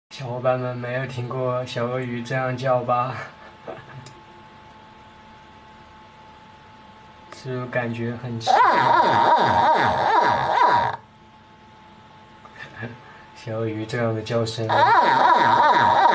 小伙伴们没有听过小鳄鱼这样叫吧？是不是感觉很奇怪？小鳄鱼这样的叫声。